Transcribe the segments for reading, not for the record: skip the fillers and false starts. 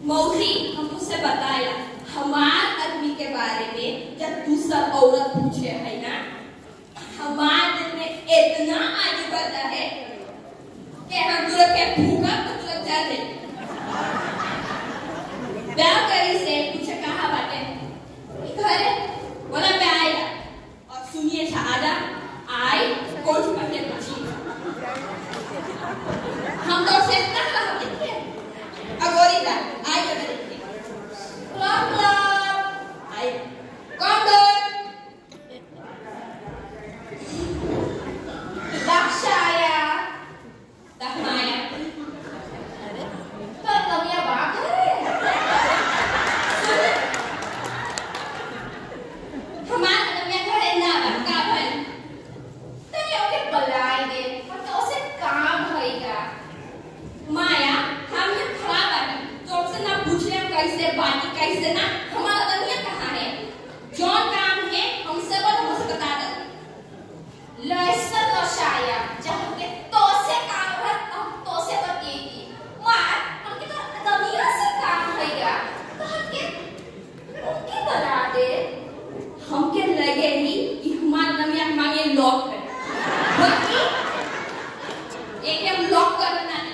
मौसी हम उससे बताया हमार आदमी के बारे में जब दूसरा औरत पूछे है ना हमार दिल में इतना आगे बढ़ता है कि हम तुरंत के भूखा तो तुरंत जाते ब्याह करी से पूछे कहाँ बाटे घर बोला मैं आएगा और सुनिए आजा आई कौन सी पहले पूछी हम तो से इतना कहा देखिए अगोरी था आई तो देखिए क्लब क्लब आई कौन दो दक्षाया दक्षाया तो तमिया बात है हमारे तमिया घरे ना बंका बन तमिया ओके बलाई दे और तो उसे काम होएगा माया हम ये खराब है तो आपसे ना पूछ ले कैसे बाकी कैसे ना हमारा तमिया कहाँ है जो काम है हमसे बोलो हमसे बता दो लैसर तो शाया जहाँ के तो से काम है हम तो से बतेगी मार हमके तो तमिया से काम होएगा तो हमके उनके बना दे हमके लगे ही कि हमारा तमिया हमारे लॉक है बाकी एक हम लॉक करना है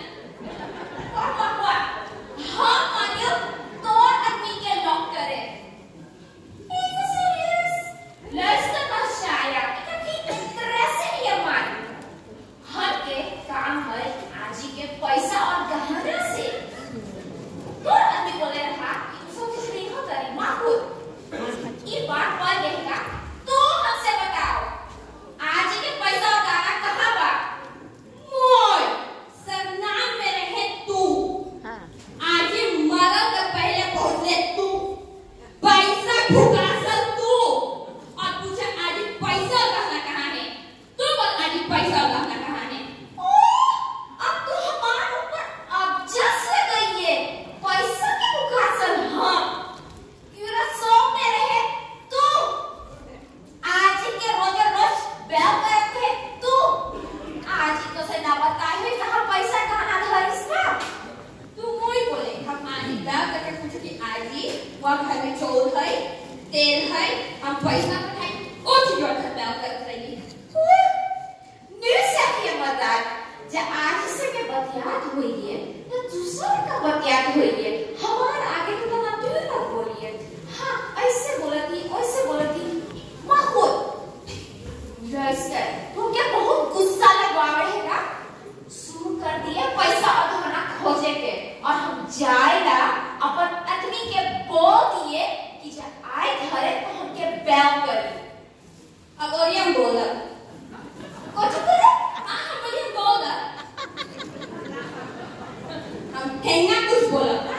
हाँ मानियो तो आदमी के लॉक करे इतना सीरियस लैसर तो शाया कि तरह से ये मान हर के काम है आजी के पैसा और गहना से तो आदमी बोले रहा कि सब कुछ नहीं हो करी माँ को ये बात पर रहेगा तो हमसे बताओ आजी के पैसा और गहना कहाँ बा मोय सरनाम में रहे तू आजी मरद से पहले पहुंचे तू पैसा भुकासल तू और पूछे आजी पैसा और गहना कहाँ है तू बोल आजी पैसा और गहना कहाँ है अब तो हमारे ऊपर अब जस से गई है पैसा की भुकासल हाँ यूरा सौ में रहे तू आजी के रोज रोज बैल करते तू आजी तो से ना बताई हुई कहाँ पैसा कहाँ धर इसका तू मोई बोले हम आजी बैल करके पूछे कि आजी वहाँ घर में चौल है तेल है हम पैसा पठाए ओ चीज और घर बैल करते रही निश्चय ये बता जब आज से के बतियात हुई है तो दूसरा का बतियात हुई है हमारे आगे तो ना दूर ना बोलिए हाँ ऐसे बोलती माँ खुद लैसर तुम क्या बहुत गुस्सा लगवा रहे का शुरू कर दिए पैसा और गहना खोजे के और हम जाएगा अपन आदमी के बोल दिए कि जब आए घरे तो हमके बैल करी अगोरिया बोला कुछ करे हम बोला हम ठेंगा कुछ बोला